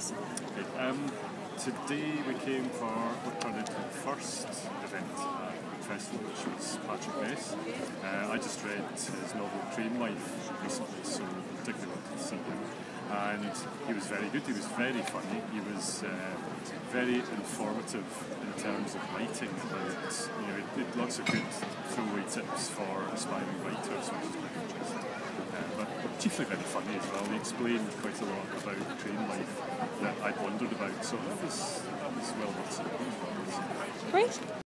please. Okay. Today we came for what turned into the first event at the festival, which was Patrick Ness. I just read his novel Train Life recently, so particularly wanted to see him. And he was very good, he was very funny, he was very informative in terms of writing about, he had lots of good throwaway tips for aspiring writers, which is quite interesting. But chiefly very funny as well. He explained quite a lot about train life that I'd wondered about, so that was well worth it. Great.